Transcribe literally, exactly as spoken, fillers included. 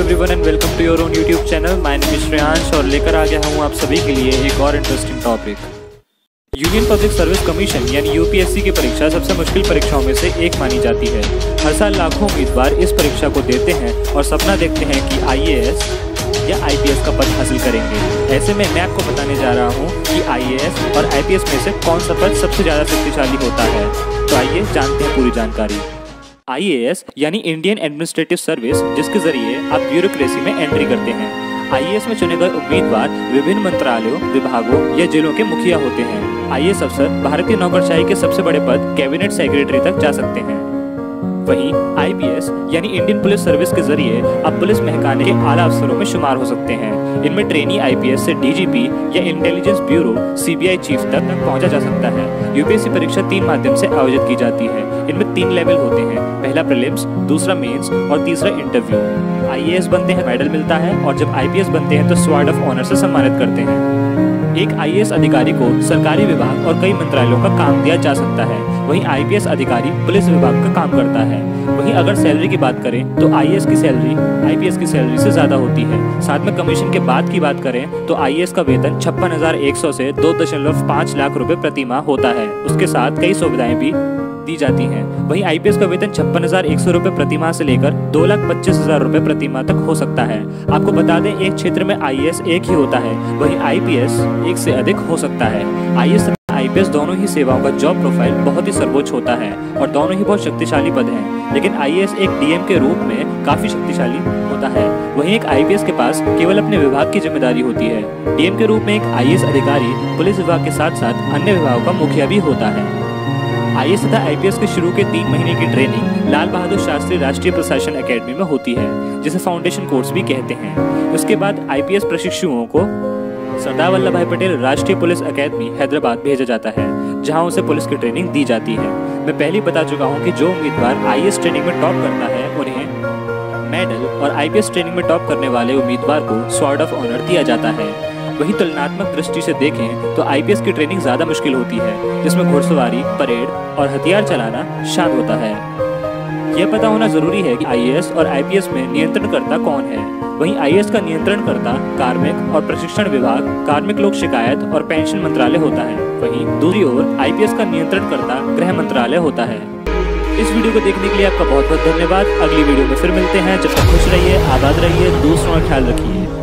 Everyone and welcome to your own YouTube channel. My name is Shreyansh और लेकर आ गया हूँ आप सभी के लिए एक और interesting topic. Union public service commission यानी यूपीएससी की परीक्षा सबसे मुश्किल परीक्षाओं में से एक मानी जाती है। हर साल लाखों उम्मीदवार इस परीक्षा को देते हैं और सपना देखते हैं कि आईएएस या आईपीएस का पद हासिल करेंगे। ऐसे में मैं आपको बताने जा रहा हूँ कि आईएएस और आईपीएस में से कौन सा पद सबसे ज़्यादा शक्तिशाली होता है। तो आइए जानते हैं पूरी जानकारी। आईएएस यानी इंडियन एडमिनिस्ट्रेटिव सर्विस, जिसके जरिए आप ब्यूरोक्रेसी में एंट्री करते हैं। आईएएस में चुने गए उम्मीदवार विभिन्न मंत्रालयों, विभागों या जिलों के मुखिया होते हैं। आईएएस अफसर भारतीय नौकरशाही के सबसे बड़े पद कैबिनेट सेक्रेटरी तक जा सकते हैं। वहीं आईपीएस यानी इंडियन पुलिस सर्विस के जरिए आप पुलिस महकमे के आला अफसरों में शुमार हो सकते हैं। इनमें ट्रेनी आईपीएस से डीजीपी या इंटेलिजेंस ब्यूरो सीबीआई चीफ तक पहुंचा जा सकता है। यूपीएससी परीक्षा तीन माध्यम से आयोजित की जाती है। इनमें तीन लेवल होते हैं, पहला प्रीलिम्स, दूसरा मेंस और तीसरा इंटरव्यू। आईएएस बनते हैं मेडल मिलता है और जब आईपीएस बनते हैं तो स्वॉर्ड ऑफ ऑनर से सम्मानित करते हैं। एक आईएएस अधिकारी को सरकारी विभाग और कई मंत्रालयों का काम दिया जा सकता है। वहीं आईपीएस अधिकारी पुलिस विभाग का काम करता है। वहीं अगर सैलरी की बात करें तो आईएएस की सैलरी आईपीएस की सैलरी से ज्यादा होती है। साथ में कमीशन के बाद की बात करें तो आईएएस का वेतन छप्पन हजार एक सौ से दो दशमलव पाँच लाख रुपए प्रति माह होता है। उसके साथ कई सुविधाएं भी दी जाती हैं। वहीं आईपीएस का वेतन छप्पन हजार एक सौ रुपए प्रति माह से लेकर दो लाख पच्चीस हजार रुपए प्रति माह तक हो सकता है। आपको बता दें, एक क्षेत्र में आईएएस एक ही होता है, वहीं आईपीएस एक से अधिक हो सकता है। आईएएस तथा आईपीएस दोनों ही सेवाओं का जॉब प्रोफाइल बहुत ही सर्वोच्च होता है और दोनों ही बहुत शक्तिशाली पद हैं। लेकिन आईएएस एक डीएम के रूप में काफी शक्तिशाली होता है। वहीं एक आईपीएस के पास केवल अपने विभाग की जिम्मेदारी होती है। डीएम के रूप में एक आईएएस अधिकारी पुलिस विभाग के साथ साथ अन्य विभागों का मुखिया भी होता है। आईएएस तथा आईपीएस के शुरू के तीन महीने की ट्रेनिंग लाल बहादुर शास्त्री राष्ट्रीय प्रशासन एकेडमी में होती है, जिसे फाउंडेशन कोर्स भी कहते हैं। उसके बाद आईपीएस प्रशिक्षुओं को सरदार वल्लभ भाई पटेल राष्ट्रीय पुलिस अकेडमी हैदराबाद भेजा जाता है, जहां उसे पुलिस की ट्रेनिंग दी जाती है। मैं पहले ही बता चुका हूं कि जो उम्मीदवार आईएएस ट्रेनिंग में टॉप करता है उन्हें मेडल और आईपीएस ट्रेनिंग में टॉप करने वाले उम्मीदवार को स्वॉर्ड ऑफ ऑनर दिया जाता है। वहीं तुलनात्मक दृष्टि से देखें तो आईपीएस की ट्रेनिंग ज्यादा मुश्किल होती है, जिसमें घुड़सवारी, परेड और हथियार चलाना शामिल होता है। यह पता होना जरूरी है कि आईएएस और आईपीएस में नियंत्रणकर्ता कौन है। वहीं आईएएस का नियंत्रणकर्ता कार्मिक और प्रशिक्षण विभाग, कार्मिक लोक शिकायत और पेंशन मंत्रालय होता है। वहीं दूसरी ओर आईपीएस का नियंत्रणकर्ता गृह मंत्रालय होता है। इस वीडियो को देखने के लिए आपका बहुत बहुत धन्यवाद। अगली वीडियो में फिर मिलते हैं। जब तक खुश रहिए, आबाद रहिए, दूसरों का ख्याल रखिए।